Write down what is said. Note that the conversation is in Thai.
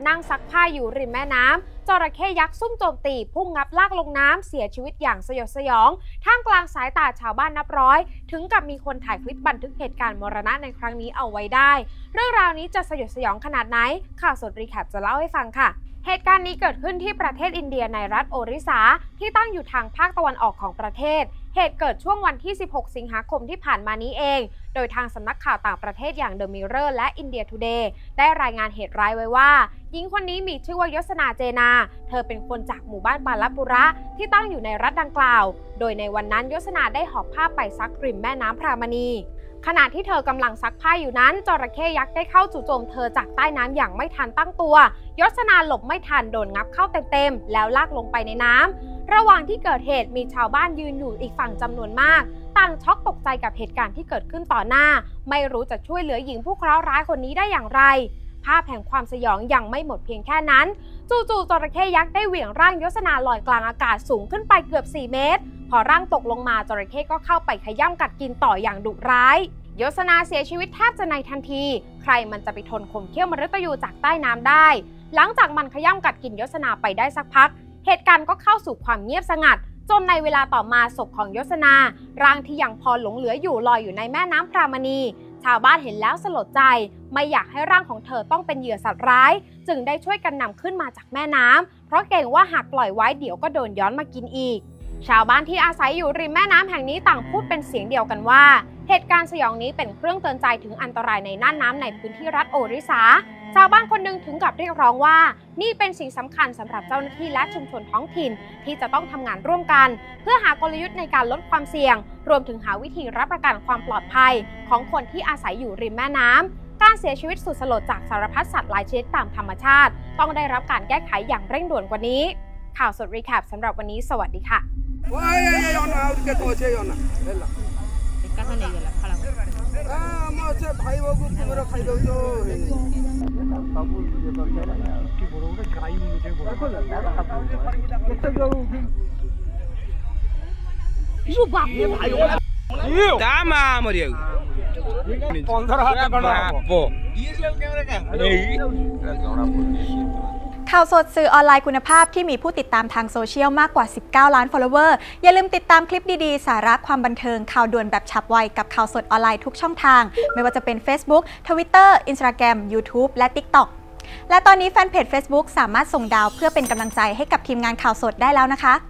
นั่งซักผ้าอยู่ริมแม่น้ำจระเข้ยักษ์ซุ่มโจมตีพุ่งงับลากลงน้ำเสียชีวิตอย่างสยดสยองท่ามกลางสายตาชาวบ้านนับร้อยถึงกับมีคนถ่ายคลิปบันทึกเหตุการณ์มรณะในครั้งนี้เอาไว้ได้เรื่องราวนี้จะสยดสยองขนาดไหนข่าวสดรีแคปจะเล่าให้ฟังค่ะเหตุการณ์นี้เกิดขึ้นที่ประเทศอินเดียในรัฐโอริสาที่ตั้งอยู่ทางภาคตะวันออกของประเทศเหตุเกิดช่วงวันที่ 16 สิงหาคมที่ผ่านมานี้เองโดยทางสำนักข่าวต่างประเทศอย่าง The Mirror และ India Today ได้รายงานเหตุร้ายไว้ว่าหญิงคนนี้มีชื่อว่ายศนาเจนาเธอเป็นคนจากหมู่บ้านบาลปุระที่ตั้งอยู่ในรัฐดังกล่าวโดยในวันนั้นยศนาได้หอบผ้าไปซักริมแม่น้ำพรามณีขณะที่เธอกำลังซักผ้าอยู่นั้นจระเข้ยักษ์ได้เข้าจู่โจมเธอจากใต้น้ำอย่างไม่ทันตั้งตัวยศนาหลบไม่ทันโดนงับเข้าเต็มๆแล้วลากลงไปในน้ำระหว่างที่เกิดเหตุมีชาวบ้านยืนอยู่อีกฝั่งจำนวนมากต่างช็อกตกใจกับเหตุการณ์ที่เกิดขึ้นต่อหน้าไม่รู้จะช่วยเหลือหญิงผู้เคราะห์ร้ายคนนี้ได้อย่างไรภาพแห่งความสยองยังไม่หมดเพียงแค่นั้นจู่ๆจระเข้ยักษ์ได้เหวี่ยงร่างยศนาลอยกลางอากาศสูงขึ้นไปเกือบ4 เมตรพอร่างตกลงมาจระเข้ก็เข้าไปขย้ำกัดกินต่ออย่างดุร้ายยศนาเสียชีวิตแทบจะในทันทีใครมันจะไปทนข่มเขี้ยวมฤตยูจากใต้น้ำได้หลังจากมันขย้ำกัดกินยศนาไปได้สักพักเหตุการณ์ก็เข้าสู่ความเงียบสงัดจนในเวลาต่อมาศพของยศนาร่างที่ยังพอหลงเหลืออยู่ลอยอยู่ในแม่น้ำพรามณีชาวบ้านเห็นแล้วสลดใจไม่อยากให้ร่างของเธอต้องเป็นเหยื่อสัตว์ร้ายจึงได้ช่วยกันนำขึ้นมาจากแม่น้ำเพราะเกรงว่าหากปล่อยไว้เดี๋ยวก็โดนย้อนมากินอีกชาวบ้านที่อาศัยอยู่ริมแม่น้ำแห่งนี้ต่างพูดเป็นเสียงเดียวกันว่าเหตุการณ์สยองนี้เป็นเครื่องเตือนใจถึงอันตรายในน่านน้ำในพื้นที่รัฐโอริสาชาวบ้านคนหนึ่งถึงกับเรียกร้องว่านี่เป็นสิ่งสำคัญสำหรับเจ้าหน้าที่และชุมชนท้องถิ่นที่จะต้องทำงานร่วมกันเพื่อหากลยุทธ์ในการลดความเสี่ยงรวมถึงหาวิธีรับประกันความปลอดภัยของคนที่อาศัยอยู่ริมแม่น้ำการเสียชีวิตสุดสลดจากสารพัดสัตว์หลายชนิดตามธรรมชาติต้องได้รับการแก้ไขอย่างเร่งด่วนกว่านี้ข่าวสดรีแคปสำหรับวันนี้สวัสดีค่ะข่าวสดสื่อออนไลน์คุณภาพที่มีผู้ติดตามทางโซเชียลมากกว่า19 ล้าน follower อย่าลืมติดตามคลิปดีๆสาระความบันเทิงข่าวด่วนแบบฉับไวกับข่าวสดออนไลน์ทุกช่องทางไม่ว่าจะเป็น Facebook Twitter Instagram YouTube และ TikTok และตอนนี้แฟนเพจ Facebook สามารถส่งดาวเพื่อเป็นกำลังใจให้กับทีมงานข่าวสดได้แล้วนะคะ